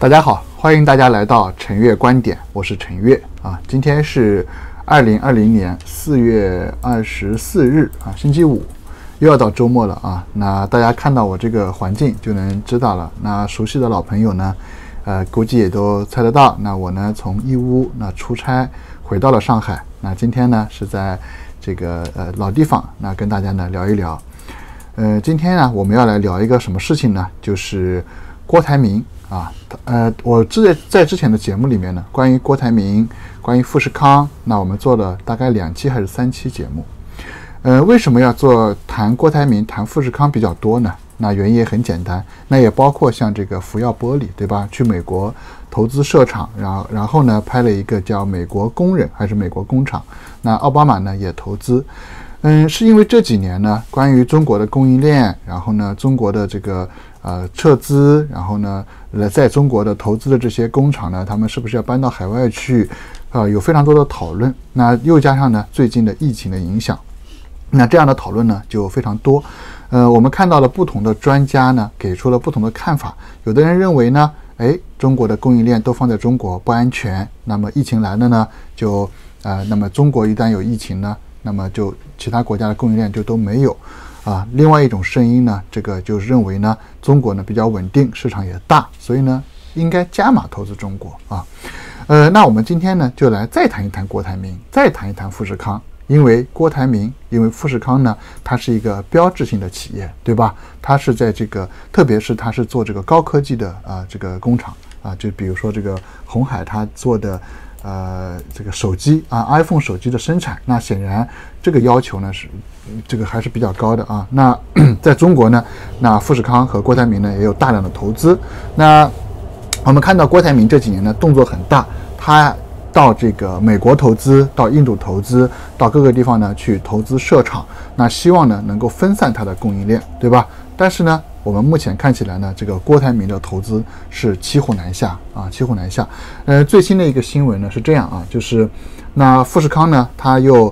大家好，欢迎大家来到陈月观点，我是陈月啊。今天是2020年4月24日啊，星期五，又要到周末了啊。那大家看到我这个环境就能知道了。那熟悉的老朋友呢，估计也都猜得到。那我呢从义乌出差回到了上海。那今天呢是在这个老地方，那跟大家呢聊一聊。今天呢我们要来聊一个什么事情呢？就是郭台铭啊。我在之前的节目里面呢，关于郭台铭，关于富士康，那我们做了大概2期还是3期节目。为什么要谈郭台铭、谈富士康比较多呢？那原因也很简单，那也包括像这个福耀玻璃，对吧？去美国投资设厂，然后呢拍了一个叫美国工人还是美国工厂，那奥巴马呢也投资。是因为这几年呢，关于中国的供应链，然后呢中国的这个撤资，然后呢在中国的投资的这些工厂呢，他们是不是要搬到海外去？有非常多的讨论。那又加上呢最近的疫情的影响，那这样的讨论呢就非常多。我们看到了不同的专家呢给出了不同的看法。有的人认为呢，中国的供应链都放在中国不安全，那么疫情来了呢，那么中国一旦有疫情呢，那么就其他国家的供应链就都没有啊。另外一种声音呢，这个就是认为呢，中国呢比较稳定，市场也大，所以呢应该加码投资中国啊。那我们今天呢就来再谈一谈郭台铭，再谈一谈富士康。因为郭台铭，因为富士康呢，它是一个标志性的企业，对吧？它是在这个，特别是它是做这个高科技的这个工厂啊，就比如说这个鸿海它做的这个手机啊 ，iPhone 手机的生产，那显然这个要求呢是这个还是比较高的啊。那在中国呢，那富士康和郭台铭呢也有大量的投资。那我们看到郭台铭这几年呢动作很大，他到这个美国投资，到印度投资，到各个地方呢去投资设厂，那希望呢能够分散它的供应链，对吧？但是呢，我们目前看起来呢，这个郭台铭的投资是骑虎难下啊，骑虎难下。最新的一个新闻呢是这样啊，就是那富士康呢，它又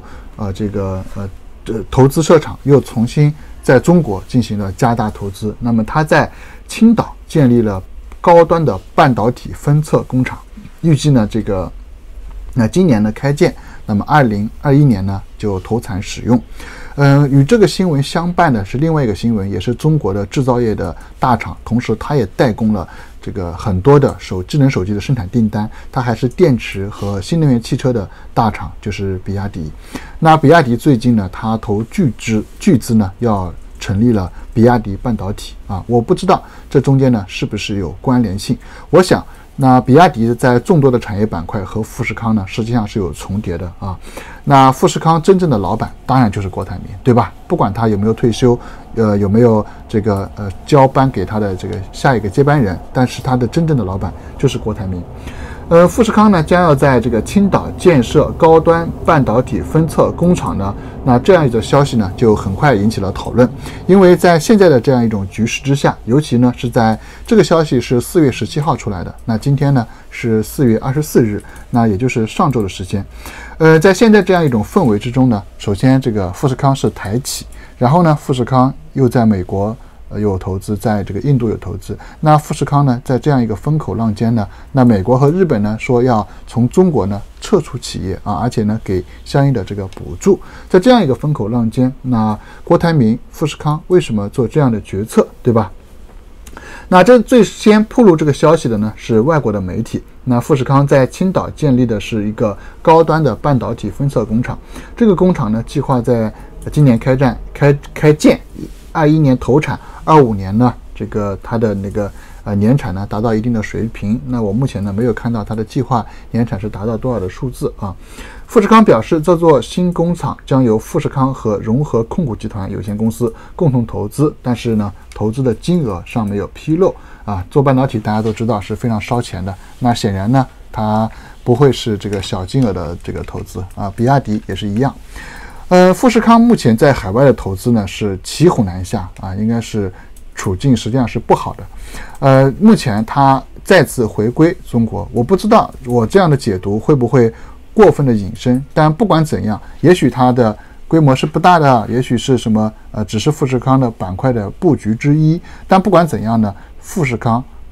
投资设厂，又重新在中国进行了加大投资。那么它在青岛建立了高端的半导体分测工厂，预计呢那今年呢开建，那么2021年呢就投产使用。与这个新闻相伴的是另外一个新闻，也是中国的制造业的大厂，同时它也代工了这个很多的智能手机的生产订单，它还是电池和新能源汽车的大厂，就是比亚迪。那比亚迪最近呢，它投巨资呢要成立了比亚迪半导体啊，我不知道这中间呢是不是有关联性。我想那比亚迪在众多的产业板块和富士康呢实际上是有重叠的啊。那富士康真正的老板当然就是郭台铭，对吧？不管他有没有退休，有没有这个交班给他的这个下一个接班人，但是他的真正的老板就是郭台铭。富士康呢将要在这个青岛建设高端半导体分测工厂呢，那这样一个消息呢就很快引起了讨论。因为在现在的这样一种局势之下，尤其呢是在这个消息是4月17号出来的，那今天呢是4月24日，那也就是上周的时间。在现在这样一种氛围之中呢，首先这个富士康是台企，然后呢富士康又在美国有投资，在这个印度有投资。那富士康呢在这样一个风口浪尖呢，那美国和日本呢说要从中国呢撤出企业啊，而且呢给相应的这个补助。在这样一个风口浪尖，那郭台铭、富士康为什么做这样的决策，对吧？那这最先披露这个消息的呢是外国的媒体。那富士康在青岛建立的是一个高端的半导体分测工厂，这个工厂呢计划在今年开建，21年投产，25年呢这个它的那个年产呢达到一定的水平。那我目前呢没有看到它的计划年产是达到多少的数字啊。富士康表示，这座新工厂将由富士康和融合控股集团有限公司共同投资，但是呢投资的金额尚没有披露啊。做半导体大家都知道是非常烧钱的，那显然呢它不会是这个小金额的这个投资啊。比亚迪也是一样。富士康目前在海外的投资呢是骑虎难下啊，应该是处境实际上是不好的。目前它再次回归中国，我不知道我这样的解读会不会过分的引申，但不管怎样，也许它的规模是不大的，也许是什么只是富士康的板块的布局之一，但不管怎样呢，富士康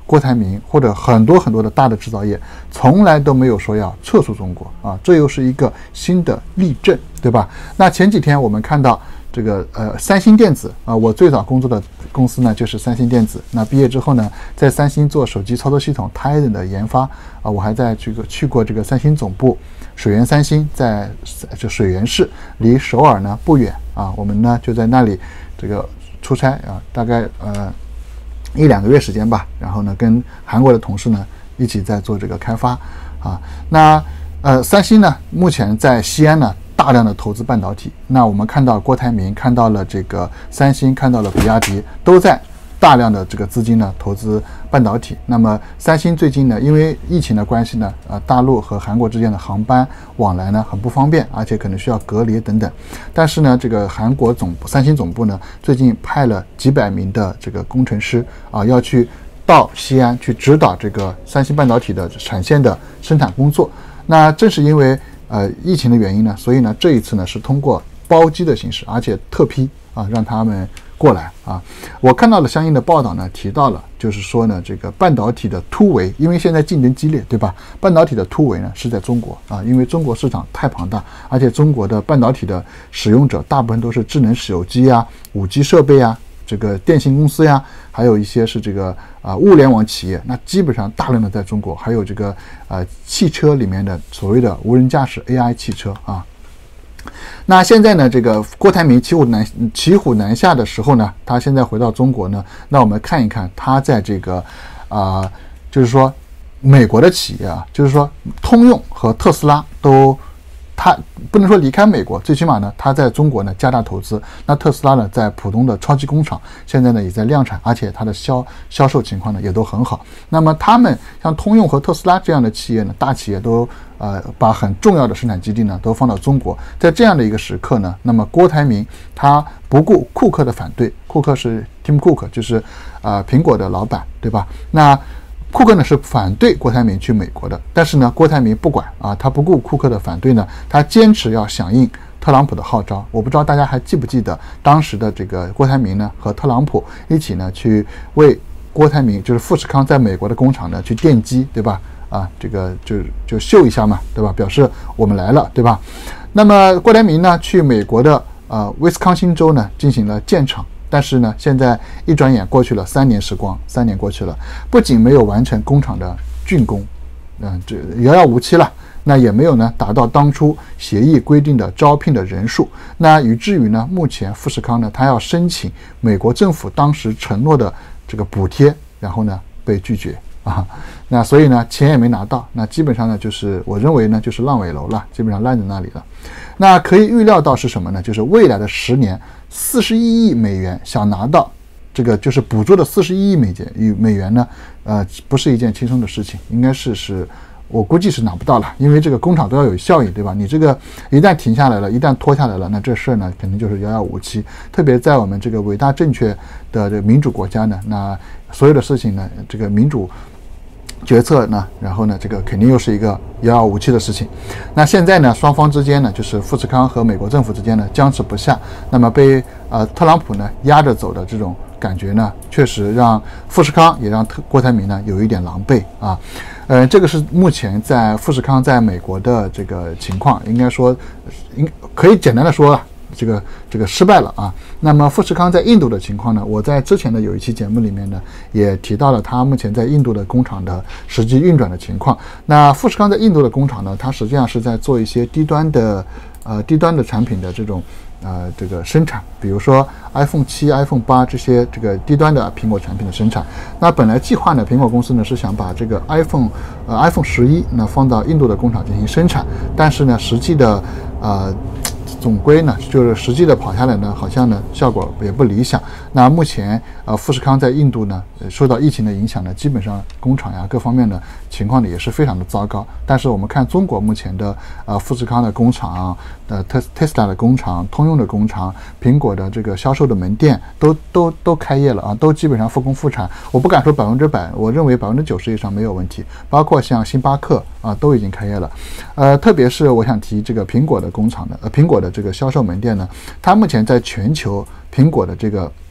郭台铭或者很多的大的制造业从来都没有说要撤出中国啊，这又是一个新的例证，对吧？那前几天我们看到这个三星电子啊，我最早工作的公司呢就是三星电子。那毕业之后呢，在三星做手机操作系统 Tizen 的研发啊，我还在去过这个三星总部水源三星，在这水源市，离首尔呢不远啊。我们呢就在那里这个出差啊，大概1-2个月时间吧。然后呢，跟韩国的同事呢一起在做这个开发啊。那三星呢目前在西安呢大量的投资半导体，那我们看到郭台铭，看到了这个三星，看到了比亚迪，都在大量的这个资金呢投资半导体。那么三星最近呢，因为疫情的关系呢，大陆和韩国之间的航班往来呢很不方便，而且可能需要隔离等等。但是呢，这个韩国三星总部呢，最近派了几百名的这个工程师啊，要去到西安去指导这个三星半导体的产线的生产工作。那正是因为疫情的原因呢，所以呢这一次呢是通过包机的形式，而且特批啊让他们过来啊。我看到了相应的报道呢，提到了就是说呢，这个半导体的突围，因为现在竞争激烈，对吧？半导体的突围呢是在中国啊，因为中国市场太庞大，而且中国的半导体的使用者大部分都是智能手机啊、5G 设备啊、这个电信公司呀，还有一些是这个物联网企业，那基本上大量的在中国，还有这个汽车里面的所谓的无人驾驶 AI 汽车啊。那现在呢，这个郭台铭骑虎难下的时候呢，他现在回到中国呢，那我们看一看他在这个就是说美国的企业啊，就是说通用和特斯拉都。他不能说离开美国，最起码呢，他在中国呢加大投资。那特斯拉呢，在浦东的超级工厂现在呢也在量产，而且它的销售情况呢也都很好。那么他们像通用和特斯拉这样的企业呢，大企业都把很重要的生产基地呢都放到中国。在这样的一个时刻呢，那么郭台铭他不顾库克的反对，库克是 Tim Cook， 就是苹果的老板，对吧？那库克呢是反对郭台铭去美国的，但是呢，郭台铭不管啊，他不顾库克的反对呢，他坚持要响应特朗普的号召。我不知道大家还记不记得，当时的这个郭台铭呢和特朗普一起呢去为郭台铭，就是富士康在美国的工厂呢去奠基，对吧？啊，这个就秀一下嘛，对吧？表示我们来了，对吧？那么郭台铭呢去美国的威斯康星州呢进行了建厂。但是呢，现在一转眼过去了3年时光，3年过去了，不仅没有完成工厂的竣工，这遥遥无期了。那也没有呢达到当初协议规定的招聘的人数。那以至于呢，目前富士康呢，他要申请美国政府当时承诺的这个补贴，然后呢被拒绝啊。那所以呢，钱也没拿到。那基本上呢，就是我认为呢，就是烂尾楼了，基本上烂在那里了。那可以预料到是什么呢？就是未来的10年，41亿美元想拿到这个就是补助的41亿美元呢，不是一件轻松的事情，应该是我估计是拿不到了，因为这个工厂都要有效益，对吧？你这个一旦停下来了，一旦拖下来了，那这事儿呢肯定就是遥遥无期。特别在我们这个伟大正确的这个民主国家呢，那所有的事情呢，这个民主决策呢，然后呢，这个肯定又是一个遥遥无期的事情。那现在呢，双方之间呢，就是富士康和美国政府之间呢僵持不下，那么被特朗普呢压着走的这种感觉呢，确实让富士康也让郭台铭呢有一点狼狈啊。这个是目前在富士康在美国的这个情况，应该说可以简单的说这个失败了啊。那么富士康在印度的情况呢，我在之前的有一期节目里面呢也提到了它目前在印度的工厂的实际运转的情况。那富士康在印度的工厂呢，它实际上是在做一些低端的产品的这种这个生产，比如说 iPhone 7、iPhone 8这些这个低端的苹果产品的生产。那本来计划呢，苹果公司呢是想把这个 iPhone 11呢放到印度的工厂进行生产，但是呢，实际的总归呢，就是实际的跑下来呢，好像呢效果也不理想。那目前富士康在印度呢，受到疫情的影响呢，基本上工厂呀各方面的情况呢也是非常的糟糕。但是我们看中国目前的富士康的工厂、Tesla 的工厂、通用的工厂、苹果的这个销售的门店都开业了啊，都基本上复工复产。我不敢说100%，我认为90%以上没有问题。包括像星巴克啊都已经开业了。特别是我想提这个苹果的工厂的苹果的这个销售门店呢，它目前在全球苹果的这个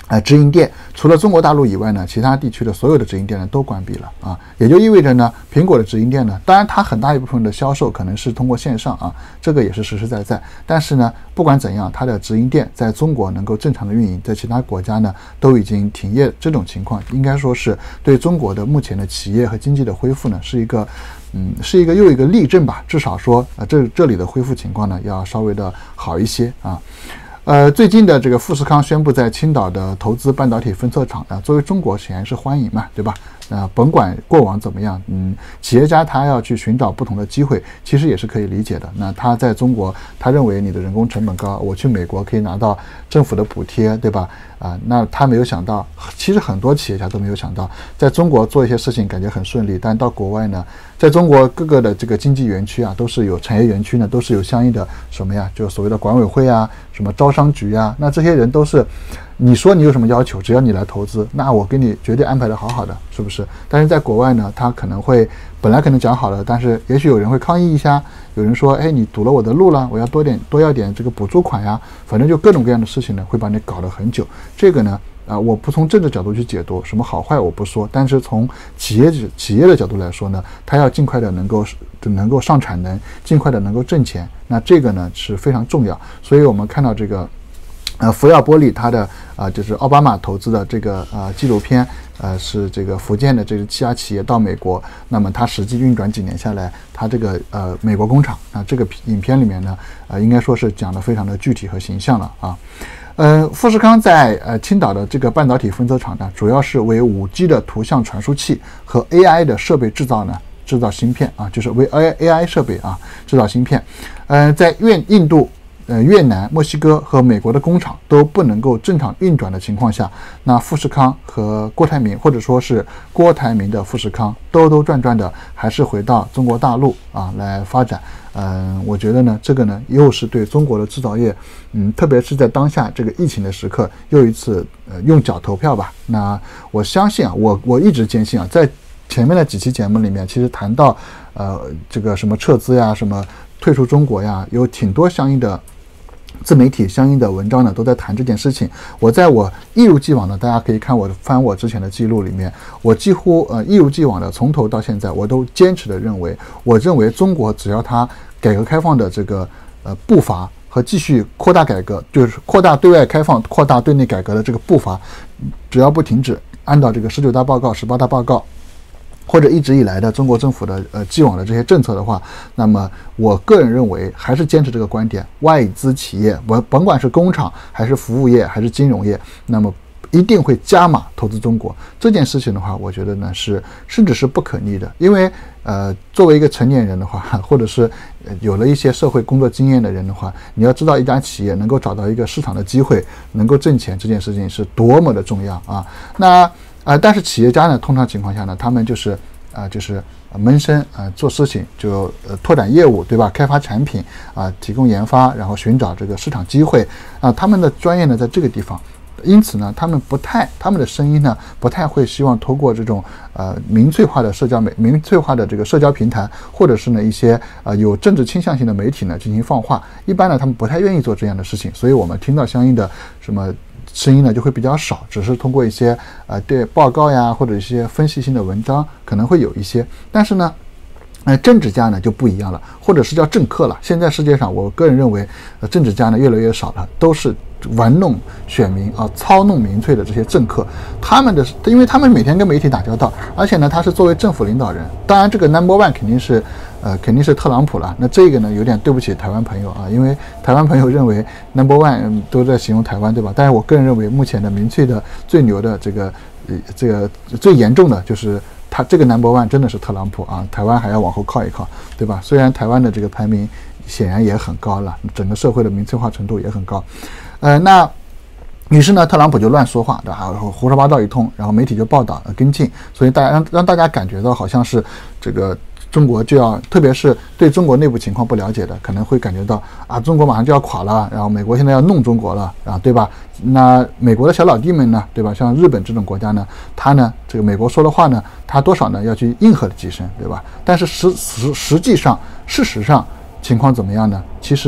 直营店，除了中国大陆以外呢，其他地区的所有的直营店呢都关闭了啊，也就意味着呢，苹果的直营店呢，当然它很大一部分的销售可能是通过线上啊，这个也是实实在在，但是呢，不管怎样，它的直营店在中国能够正常的运营，在其他国家呢都已经停业，这种情况应该说是对中国的目前的企业和经济的恢复呢，是一个又一个例证吧，至少说这里的恢复情况呢要稍微的好一些啊。最近的这个富士康宣布在青岛的投资半导体分测厂作为中国显然是欢迎嘛，对吧？甭管过往怎么样，企业家他要去寻找不同的机会，其实也是可以理解的。那他在中国，他认为你的人工成本高，我去美国可以拿到政府的补贴，对吧？那他没有想到，其实很多企业家都没有想到，在中国做一些事情感觉很顺利，但到国外呢，在中国各个的这个经济园区啊，都是有产业园区呢，都是有相应的什么呀，就所谓的管委会啊，什么招商局啊，那这些人都是，你说你有什么要求，只要你来投资，那我给你绝对安排的好好的，是不是？但是在国外呢，他可能会本来可能讲好了，但是也许有人会抗议一下，有人说，哎，你堵了我的路了，我要多要点这个补助款呀，反正就各种各样的事情呢，会把你搞得很久。这个呢，我不从政治角度去解读，什么好坏我不说，但是从企业的角度来说呢，他要尽快的能够上产能，尽快的能够挣钱，那这个呢是非常重要。所以我们看到这个福耀玻璃它的就是奥巴马投资的这个纪录片，是这个福建的这个7家企业到美国，那么它实际运转几年下来，它这个美国工厂这个影片里面呢，应该说是讲得非常的具体和形象了啊。富士康在青岛的这个半导体分测厂呢，主要是为 5G 的图像传输器和 AI 的设备制造芯片啊，就是为 AI 设备制造芯片。在印度、越南、墨西哥和美国的工厂都不能够正常运转的情况下，那富士康和郭台铭，或者说是郭台铭的富士康，兜兜转转的还是回到中国大陆来发展。我觉得呢，这个呢又是对中国的制造业，特别是在当下这个疫情的时刻，又一次用脚投票吧。那我相信我一直坚信在前面的几期节目里面，其实谈到这个什么撤资呀，什么退出中国呀，有挺多相应的自媒体相应的文章呢，都在谈这件事情。我一如既往的，大家可以看翻我之前的记录里面，我几乎一如既往的从头到现在，我都坚持的认为，我认为中国只要它改革开放的这个步伐和继续扩大改革，就是扩大对外开放、扩大对内改革的这个步伐，只要不停止，按照这个19大报告、18大报告，或者一直以来的中国政府的既往的这些政策的话，那么我个人认为还是坚持这个观点，外资企业甭管是工厂还是服务业还是金融业，那么一定会加码投资中国。这件事情的话，我觉得呢甚至是不可逆的，因为作为一个成年人的话，或者是有了一些社会工作经验的人的话，你要知道一家企业能够找到一个市场的机会，能够挣钱，这件事情是多么的重要啊。但是企业家呢，通常情况下呢，他们就是闷声做事情，就拓展业务，对吧？开发产品提供研发，然后寻找这个市场机会他们的专业呢在这个地方。因此呢，他们的声音呢不太会希望通过这种民粹化的这个社交平台，或者是呢一些有政治倾向性的媒体呢进行放话。一般呢，他们不太愿意做这样的事情，所以我们听到相应的什么声音呢就会比较少，只是通过一些对报告呀或者一些分析性的文章可能会有一些，但是呢。政治家呢就不一样了，或者是叫政客了。现在世界上，我个人认为，政治家呢越来越少了，都是玩弄选民操弄民粹的这些政客。因为他们每天跟媒体打交道，而且呢，他是作为政府领导人。当然，这个 number one 肯定是特朗普了。那这个呢，有点对不起台湾朋友因为台湾朋友认为 number one 都在形容台湾，对吧？但是我个人认为，目前的民粹的最牛的这个最严重的就是。他这个 number one 真的是特朗普台湾还要往后靠一靠，对吧？虽然台湾的这个排名显然也很高了，整个社会的民粹化程度也很高，于是呢，特朗普就乱说话，对吧？胡说八道一通，然后媒体就报道跟进，所以让大家感觉到好像是这个中国就要，特别是对中国内部情况不了解的，可能会感觉到中国马上就要垮了，然后美国现在要弄中国了对吧？那美国的小老弟们呢，对吧？像日本这种国家呢，他呢，这个美国说的话呢，他多少呢要去应和几声，对吧？但是事实上情况怎么样呢？其实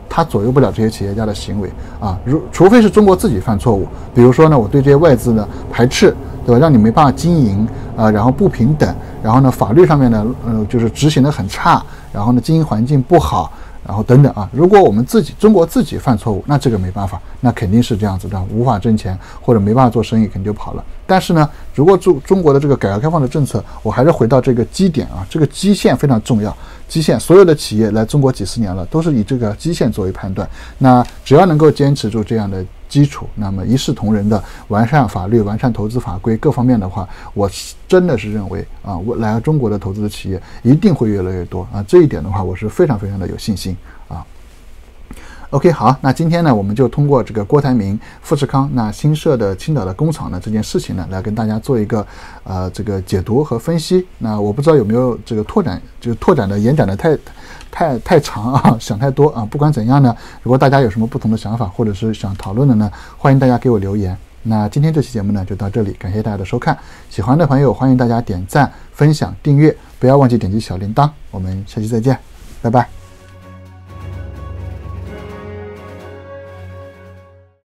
它左右不了这些企业家的行为啊。除非是中国自己犯错误，比如说呢，我对这些外资呢排斥，对吧？让你没办法经营啊，然后不平等，然后呢，法律上面呢，就是执行的很差，然后呢，经营环境不好。然后等等啊，如果我们中国自己犯错误，那这个没办法，那肯定是这样子的，无法挣钱或者没办法做生意，肯定就跑了。但是呢，如果中国的这个改革开放的政策，我还是回到这个基点啊，这个基线非常重要。基线，所有的企业来中国几十年了，都是以这个基线作为判断。那只要能够坚持住这样的基础，那么一视同仁的完善法律、完善投资法规各方面的话，我真的是认为啊，我来中国的投资的企业一定会越来越多啊。这一点的话，我是非常非常的有信心啊。OK， 好，那今天呢，我们就通过这个郭台铭、富士康那新设的青岛的工厂呢这件事情呢，来跟大家做一个这个解读和分析。那我不知道有没有这个拓展的延展的太长啊，想太多啊。不管怎样呢，如果大家有什么不同的想法或者是想讨论的呢，欢迎大家给我留言。那今天这期节目呢就到这里，感谢大家的收看。喜欢的朋友欢迎大家点赞、分享、订阅，不要忘记点击小铃铛。我们下期再见，拜拜。